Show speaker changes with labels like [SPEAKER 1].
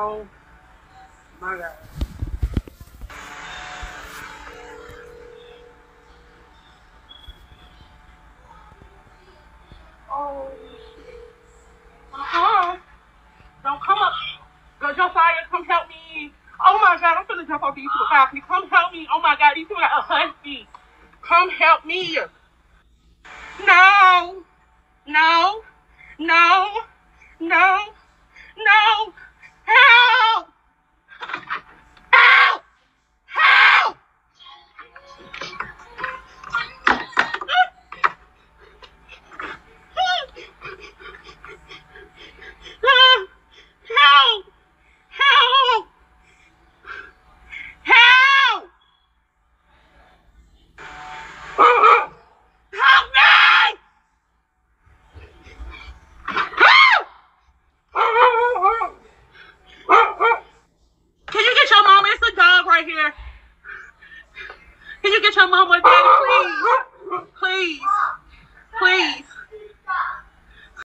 [SPEAKER 1] Oh my God. Oh shit. Don't come up. Go, Josiah, come help me. Oh my God, I'm gonna jump off these people balcony. Come help me. Oh my God, these people got a husky. Come help me. No. No. No. No. No. Help. Help. Help. Help. Help. Help. Help me. Can you get your mama? It's a dog right here. Can you get your mama, daddy, please? Please. Please.